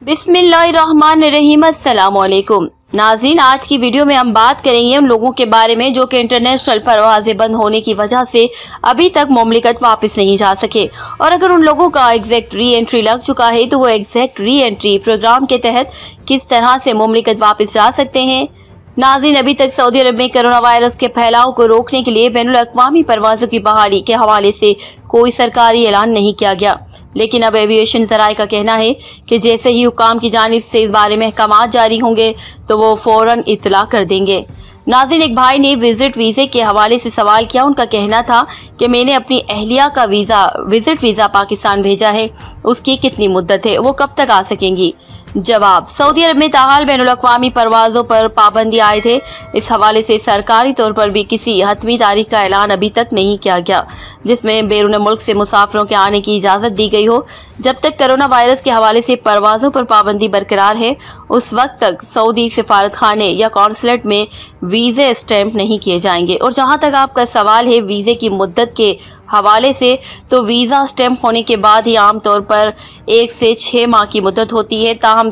बिस्मिल्लाहिर्रहमानिर्रहीम। अस्सलामुअलैकुम नाज़रीन, आज की वीडियो में हम बात करेंगे उन लोगों के बारे में जो कि इंटरनेशनल परवाज़ें बंद होने की वजह से अभी तक मुमलिकत वापस नहीं जा सके, और अगर उन लोगों का एग्जैक्ट री एंट्री लग चुका है तो वो एग्जैक्ट री एंट्री प्रोग्राम के तहत किस तरह से मुमलिकत वापस जा सकते हैं। नाज़रीन, अभी तक सऊदी अरब में कोरोना वायरस के फैलाव को रोकने के लिए बैनुल अक़वामी परवाज़ों की बहाली के हवाले से कोई सरकारी ऐलान नहीं किया गया, लेकिन अब एविएशन ज़राए का कहना है कि जैसे ही हुकाम की जानिब से इस बारे में अहकामात जारी होंगे तो वो फौरन इत्तला कर देंगे। नाज़रीन, एक भाई ने विजिट वीज़े के हवाले से सवाल किया। उनका कहना था कि मैंने अपनी अहलिया का विजिट वीज़ा पाकिस्तान भेजा है, उसकी कितनी मुद्दत है, वो कब तक आ सकेंगी। जवाब: सऊदी अरब में ताहाल बैनुल अक़वामी परवाज़ों पर पाबंदी आयद है। इस हवाले से सरकारी तौर पर भी किसी हतमी तारीख का ऐलान अभी तक नहीं किया गया जिसमें बैरून मुल्क से मुसाफिरों के आने की इजाज़त दी गई हो। जब तक कोरोना वायरस के हवाले से परवाज़ों पर पाबंदी बरकरार है, उस वक्त तक सऊदी सिफारत खाने या कौंसलेट में वीज़े स्टैंप नहीं किए जाएंगे। और जहाँ तक आपका सवाल है वीज़े की मुद्दत के हवाले से, तो वीज़ा स्टैंप होने के बाद ही आमतौर पर 1 से 6 माह की मुद्दत होती है। ताहम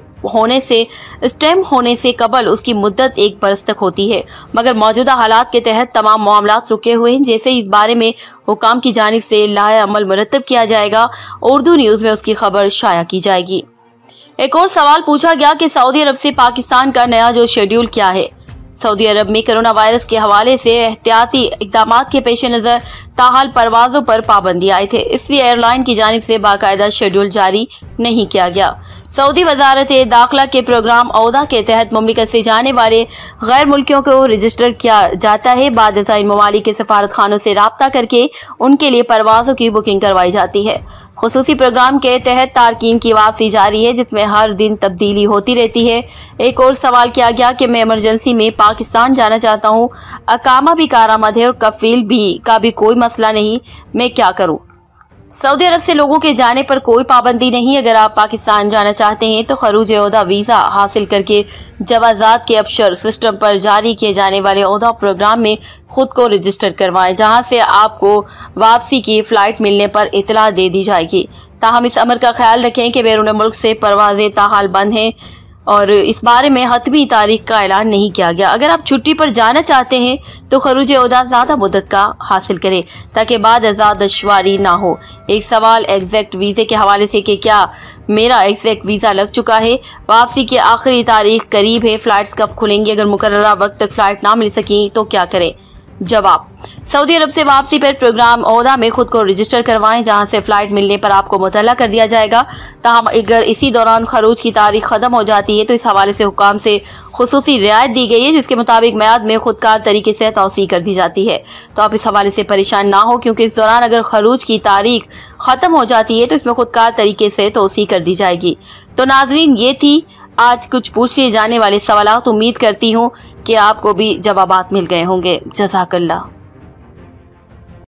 स्टैंप होने से कबल उसकी मुद्दत 1 बरस तक होती है, मगर मौजूदा हालात के तहत तमाम मामलात रुके हुए हैं। जैसे इस बारे में हुकाम की जानिब से लाए अमल मुरतब किया जाएगा, उर्दू न्यूज़ में उसकी खबर शाया की जाएगी। एक और सवाल पूछा गया कि सऊदी अरब से पाकिस्तान का नया जो शेड्यूल क्या है। सऊदी अरब में कोरोना वायरस के हवाले से एहतियाती इक़दाम के पेश नज़र ताहाल परवाज़ों पर पाबंदी आए थे, इसलिए एयरलाइन की जानिब से बाकायदा शेड्यूल जारी नहीं किया गया। सऊदी वजारत दाखिला के प्रोग्राम औदा के तहत मुमलिकत से जाने वाले गैर मुल्कियों को रजिस्टर किया जाता है। बाद इन ममालिक के सफारत खानों से राब्ता करके उनके लिए परवाज़ों की बुकिंग करवाई जाती है। खुसूसी प्रोग्राम के तहत तारकीन की वापसी जारी है, जिसमें हर दिन तब्दीली होती रहती है। एक और सवाल किया गया कि मैं इमरजेंसी में पाकिस्तान जाना चाहता हूँ, अकामा भी कारामद है और कफील का भी कोई मसला नहीं, मैं क्या करूँ। सऊदी अरब से लोगों के जाने पर कोई पाबंदी नहीं। अगर आप पाकिस्तान जाना चाहते हैं तो खरूज ओहदा वीज़ा हासिल करके जवाज़ात के अबशर सिस्टम पर जारी किए जाने वाले ओहदा प्रोग्राम में खुद को रजिस्टर करवाएं, जहां से आपको वापसी की फ़्लाइट मिलने पर इतला दे दी जाएगी। ताहम इस अमर का ख्याल रखें कि बैरून मुल्क से परवाज़ें ताहाल बंद हैं और इस बारे में हतमी तारीख का ऐलान नहीं किया गया। अगर आप छुट्टी पर जाना चाहते हैं तो खरूज ओहदा ज़्यादा मुद्दत का हासिल करें ताकि बाद आज़ाद दुश्वारी ना हो। एक सवाल एग्जैक्ट वीज़े के हवाले से कि क्या मेरा एग्जैक्ट वीज़ा लग चुका है, वापसी की आखिरी तारीख करीब है, फ़्लाइट्स कब खुलेंगी, अगर मुकर्ररा वक्त तक फ़्लाइट ना मिल सकी तो क्या करें। जवाब: सऊदी अरब से वापसी पर प्रोग्राम ओहदा में खुद को रजिस्टर करवाएं, जहां से फ़्लाइट मिलने पर आपको मुतल्ला कर दिया जाएगा। ताहम अगर इसी दौरान खरूज की तारीख ख़त्म हो जाती है तो इस हवाले से हुकाम से खुसूसी रियायत दी गई है, जिसके मुताबिक म्याद में खुदकार तरीके से तौसी कर दी जाती है। तो आप इस हवाले से परेशान ना हो, क्योंकि इस दौरान अगर खरूज की तारीख ख़त्म हो जाती है तो इसमें खुदकार तरीके से तौसी कर दी जाएगी। तो नाजरीन, ये थी आज कुछ पूछे जाने वाले सवाल। उम्मीद करती हूँ कि आपको भी जवाबात मिल गए होंगे। जज़ाकल्लाह।